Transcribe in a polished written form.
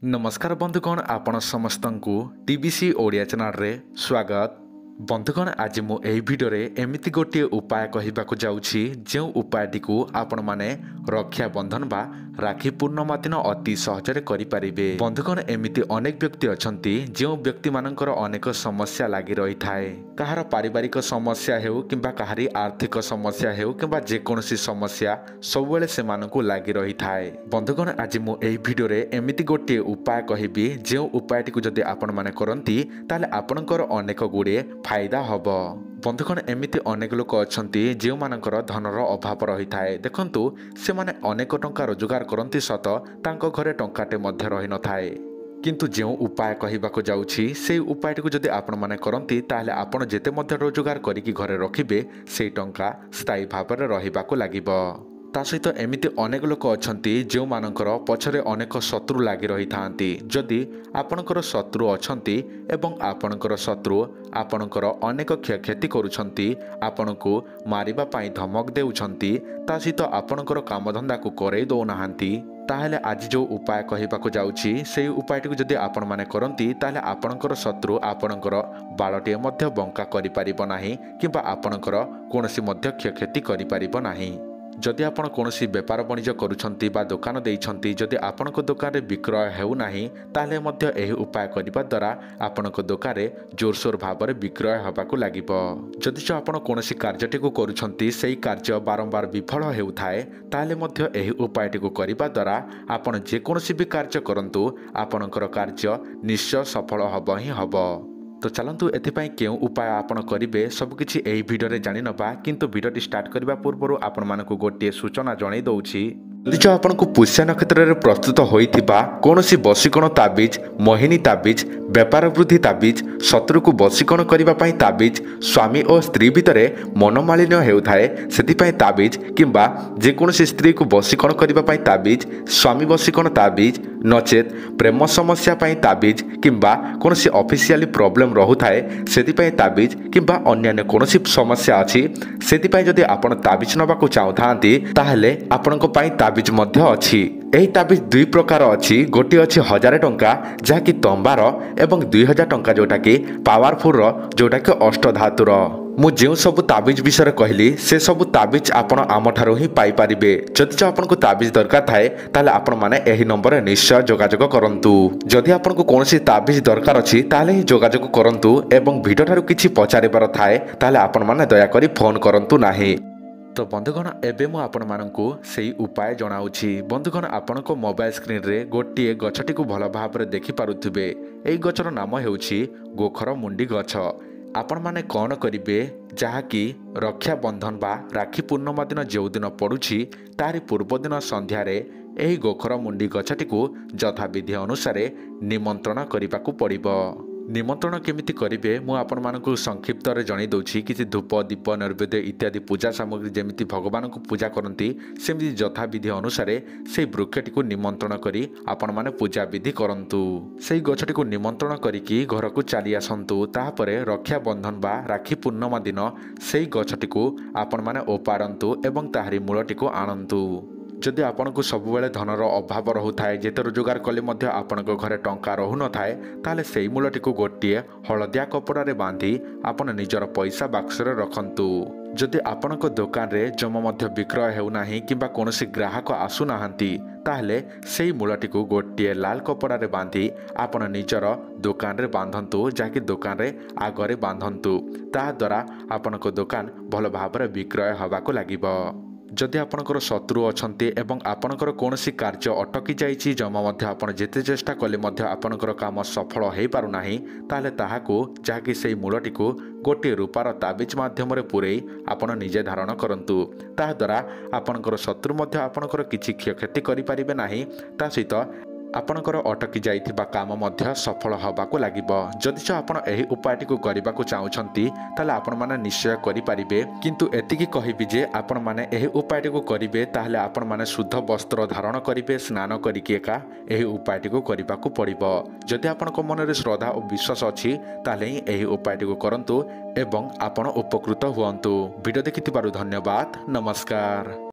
नमस्कार बंधुगण आपण समस्त को टीबीसी ओडिया चैनल रे स्वागत। बंधुगण आज मु एही वीडियो रे एमिति गोटे उपाय कहिबाकु जाउछि जे उपायटी को आपण माने रक्षा बंधन बा राखी पूर्णिमा दिन अति सहजरे करि परिबे। बंधुगण एमिति अनेक व्यक्ति अछंती जे व्यक्ति मानकर अनेक समस्या लागि रही थाए, कहार पारिवारिक समस्या हेउ किंबा कहारी आर्थिक समस्या हेउ किंबा जे कोनोसी समस्या सब बेले से मानकु लागि रही थाए। बंधुगण आज मु एही वीडियो रे एमिति गोटे उपाय कहिबी जे उपायटी को जदि आपण माने करंती ताले आपनकर अनेक गुडे फायदा हब। बंधुगण एमिति अनेक लोक अछंती जे मानकर धनर अभाव रही थाए। देखंतु से माने अनेक टंका रोजगार करंती सत तांको घरे टंकाटे मध्य रही न थाए, किंतु जो उपाय कहिबाकु जाउछि से उपायटी को जदि आपण माने करंती ताले आपण जेते मध्य रोजगार करिकि घरे रखिबे से टंका स्थायी भाबरे रहिबाकु लागिबो। ता सहित एमिति अनेक लोक अछंती जो मानकर पछरे अनेक शत्रु लागि रही थांती। जदि आपणकर शत्रु अछंती एवं आपणकर शत्रु आपणकर अनेक क्षयक्षति करूछंती, आपणको मारिबा पाई धमक देउछंती, ता सहित आपणकर कामधंदा को करेई दो नाहांती, ताहले आज जो उपाय कहिबाकु जाउछि सेही उपायटी को जदि आपण माने करंती ताहले आपणकर शत्रु आपणकर बालटिए मध्य बंका करि परिबो नाही किंबा आपणकर कोनोसी मध्य क्षयक्षति करि परिबो नाही। जदि आपण कोनोसी व्यापार वाणिज्य करूछंती बा दुकान देइछंती, जदि आपणको दुकान रे विक्रय हेउ नाही ताहले मध्य एही उपाय करिबा द्वारा आपणको दुकान रे जोरसोर भाबरे विक्रय हबाकु लागिबो। जदि जो आपण कोनोसी कार्यटी को करूछंती सेही कार्य बारंबार विफल हेउ थाए ताहले मध्य एही उपायटी को करिबा द्वारा आपण जे कोनोसी भी कार्य करंतु आपणकर कार्य निश्चय सफल हबो ही हबो। तो चलतु एथिपाई केउ उपाय आपण करिवे सबकिछि एही वीडियो रे जानि नबा, किंतु वीडियोटी स्टार्ट करबा पूर्वरु आपण मानकु गोटे सूचना जणाई दउछि। जो आपण को पुष्य नक्षत्र रे प्रस्तुत होइथिबा कोनोसी बसीकरण ताबीज, मोहिनी ताबीज, व्यापार वृद्धि ताबीज, शत्रु को बसीकरण करिबा पई ताबीज, स्वामी और स्त्री भितरे मनोमालिन्य हेउ थाए सेति पई ताबीज, किंबा जे कोनोसी स्त्री को बसीकरण करिबा पई ताबीज, स्वामी बसीकरण ताबीज, नचेत प्रेम समस्या पई ताबीज, किंबा कोनोसी ऑफिशियली प्रॉब्लम रहु थाए सेति पई ताबीज, किंबा अन्य कोनोसी समस्या अछि सेति पई जदि आपण ताबीज नबा को चाहथांती ताहले आपनको पई ताबीज मध्य अछि। एही ताबीज दुई प्रकार अछि, गोटे अछि 1000 टंका जहा कि तंबार एवं 2000 टंका जोटा कि पावरफुल जोटा कि अष्ट धातुर। मु जो सब ताबीज विषय कहली से सब ताबीज आपण आम ठारू ही पाई परिबे। जदि जो आपन को ताबीज दरकार थाए ताले आपण माने एही नंबर रे निश्चय जोगाजोग करंतु। जदि आपन को कोनोसी ताबीज दरकार अछि ताले ही जोगाजोग करंतु एवं वीडियो ठारू किछि पचारिबार थाए ताले आपण माने दया करी फोन करंतु नाही। तो बंधुगण एबे मु आपण मानकु सेही उपाय जणाउछि। बंधुगण आपण को मोबाइल स्क्रीन रे गोटिए गछटी को भल भाबरे देखि पारुथिबे। एई गछर नाम हेउछि गोखर मुंडी गछ। आपण माने कौन करिवे जहा कि रक्षा बंधन बा राखी पूर्णिमा दिन जो दिन पड़ुछि तारि पूर्व दिन संध्या रे एही गोखर मुंडी गछटी को यथाविधि अनुसार निमंत्रण करिबाकु पड़िबो। निमंत्रण केमिति करिवे मु आपण मानकु संक्षिप्त रे जणाई दउछि। किछि धूप दीप नैवेद्य इत्यादि पूजा सामग्री जेमिति भगवान को पूजा करंती सेमिति यथाविधि अनुसार सेही वृक्षटी को निमंत्रण करी आपण माने पूजा विधि करंतु। सेही गछटी को निमंत्रण करिकि घर को चली आसंतु। ताहापरे रक्षा बंधन बा राखी पूर्णिमा दिन सेही गछटी को आपण माने ओपाड़ंतु एवं ताहारी मूलटी को आणंतु। जदि आपण को सब बेले धनर अभाव रहु थाए, जेते रोजगार कले मध्य आपण को घरे टंका रहु न थाए, ताले सेही मूलटी को गोटिए हलदिया कपड़ा रे बांधी आपण निजर पैसा बाक्स रे रखंतु। जदि आपण को दुकान रे जमा मध्य विक्रय हेउ नाही किंबा कोनोसी ग्राहक आसु नाहांती ताहले सेही मूलटी को गोटिए लाल कपड़ा रे बांधी आपण निजर दुकान रे बांधंतु, जाकि दुकान रे आगरे बांधंतु। ता द्वारा आपण को दुकान भल भाबरे विक्रय हबाको लागिबो। जदि आपणकर शत्रु अछंती एवं आपणकर कोनोसी कार्य अटकी जाइछि जमा मध्य आपण जेते चेष्टा कले मध्य आपणकर काम सफल हेइ पारु नाही ताले ताहाको जाकि सेही मूलटी को गोटे रूपार ताबीज माध्यम रे पुरई आपण निजे धारण करंतु। ता द्वारा आपणकर शत्रु मध्य आपणकर किछि क्षयक्षति करि परिबे नाही। ता सहित आपणकर अटकी जाइथिबा काम मध्य सफल हबाको लागिबो। जदि जो आपण एही उपायटी को करिबाको चाहुछंती ताले आपण माने निश्चय करि परिबे, किंतु एतिकी कहिबि जे आपण माने एही उपायटी को करिबे ताहले आपण माने शुद्ध वस्त्र धारण करिबे, स्नान करिकि एका एही उपायटी को करिबाको पड़िबो। जदि आपणको मन रे श्रद्धा और विश्वास अछि ताले ही एही उपायटी को करंतु एवं आपण उपकृत हुअंतु। वीडियो देखिथिबारु धन्यवाद। नमस्कार।